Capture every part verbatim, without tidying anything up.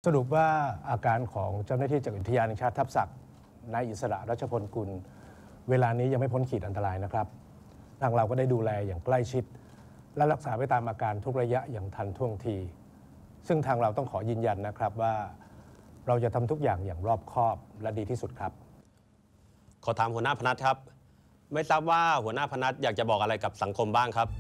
รุปว่าอาการของเจ้าหน้าที่จากอุทยานแห่งชาติทับศักดิ์นายอิสระรัชพลกุลเวลานี้ยังไม่พ้นขีดอันตรายนะครับทางเราก็ได้ดูแลอย่างใกล้ชิดและรักษาไปตามอาการทุกระยะอย่างทันท่วงทีซึ่งทางเราต้องขอยืนยันนะครับว่าเราจะทำทุกอย่างอย่างรอบคอบและดีที่สุดครับขอถามหัวหน้าพนัสครับไม่ทราบว่าหัวหน้าพนัสอยากจะบอกอะไรกับสังคมบ้างครับ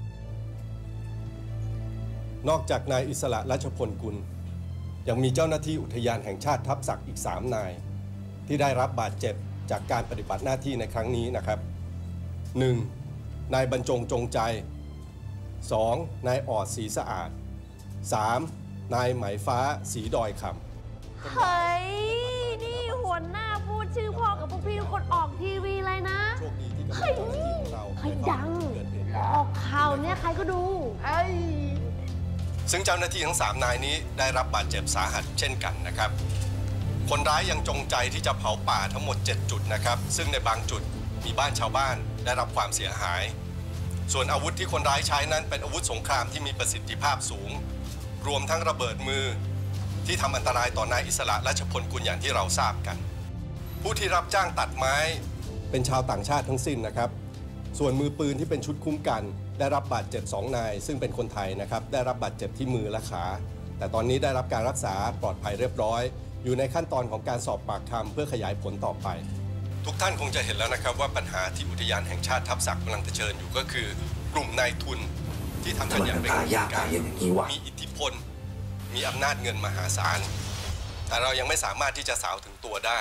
นอกจากนายอิสระรัชพลกุลยังมีเจ้าหน้าที่อุทยานแห่งชาติทับศักดิ์อีกสามนายที่ได้รับบาดเจ็บจากการปฏิบัติหน้าที่ในครั้งนี้นะครับ หนึ่ง. นายบรรจงจงใจ สอง. นายออดศรีสะอาด สาม. นายไหมฟ้าศรีดอยคำเฮ้ยนี่หัวหน้าพูดชื่อพ่อกับพวกพี่คนออกทีวีเลยนะเฮ้ยใครดังออกข่าวเนี่ยใครก็ดูไอ้ซึ่งเจ้าหน้าที่ทั้งสามนายนี้ได้รับบาดเจ็บสาหัสเช่นกันนะครับคนร้ายยังจงใจที่จะเผาป่าทั้งหมดเจ็ดจุดนะครับซึ่งในบางจุดมีบ้านชาวบ้านได้รับความเสียหายส่วนอาวุธที่คนร้ายใช้นั้นเป็นอาวุธสงครามที่มีประสิทธิภาพสูงรวมทั้งระเบิดมือที่ทำอันตรายต่อนายอิสระรัชพลกุลอย่างที่เราทราบกันผู้ที่รับจ้างตัดไม้เป็นชาวต่างชาติทั้งสิ้นนะครับส่วนมือปืนที่เป็นชุดคุ้มกันได้รับบาดเจ็บสองนายซึ่งเป็นคนไทยนะครับได้รับบาดเจ็บที่มือและขาแต่ตอนนี้ได้รับการรักษาปลอดภัยเรียบร้อยอยู่ในขั้นตอนของการสอบปากคำเพื่อขยายผลต่อไปทุกท่านคงจะเห็นแล้วนะครับว่าปัญหาที่อุทยานแห่งชาติทับศักดิ์กำลังเผชิญอยู่ก็คือกลุ่มนายทุนที่ทำกันอย่างเป็นทางการมีอิทธิพลมีอำนาจเงินมหาศาลแต่เรายังไม่สามารถที่จะสาวถึงตัวได้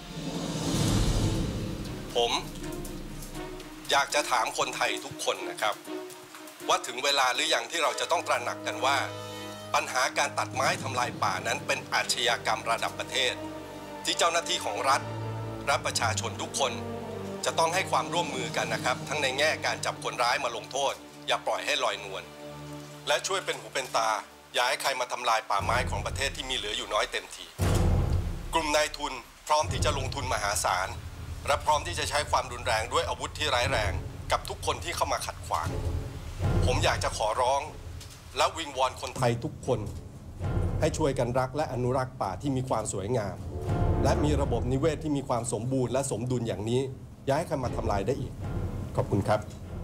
ผมอยากจะถามคนไทยทุกคนนะครับว่าถึงเวลาหรือยังที่เราจะต้องตระหนักกันว่าปัญหาการตัดไม้ทำลายป่านั้นเป็นอาชญากรรมระดับประเทศที่เจ้าหน้าที่ของรัฐและประชาชนทุกคนจะต้องให้ความร่วมมือกันนะครับทั้งในแง่การจับคนร้ายมาลงโทษอย่าปล่อยให้ลอยนวลและช่วยเป็นหูเป็นตาอย่าให้ใครมาทำลายป่าไม้ของประเทศที่มีเหลืออยู่น้อยเต็มทีกลุ่มนายทุนพร้อมที่จะลงทุนมหาศาลและพร้อมที่จะใช้ความรุนแรงด้วยอาวุธที่ร้ายแรงกับทุกคนที่เข้ามาขัดขวางผมอยากจะขอร้องและวิงวอนคนไทยทุกคนให้ช่วยกันรักและอนุรักษ์ป่าที่มีความสวยงามและมีระบบนิเวศที่มีความสมบูรณ์และสมดุลอย่างนี้อย่าให้ใครมาทำลายได้อีกขอบคุณครับ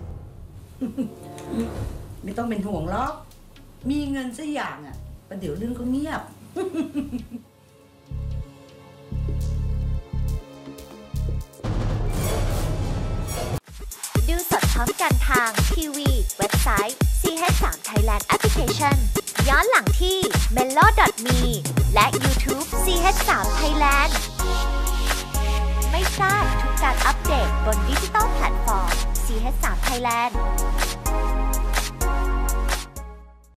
ไม่ต้องเป็นห่วงหรอกมีเงินสักอย่างอ่ะประเดี๋ยวเรื่องก็เงียบดูสดพร้อมกันทางทีวีเว็บไซต์ ซี เอช ทรี Thailand Application ย้อนหลังที่ เมโล ดอท มี และ YouTube ซี เอช ทรี Thailand ไม่พลาดทุกการอัปเดตบนดิจิตอลแพลตฟอร์ม ซี เอช ทรี Thailand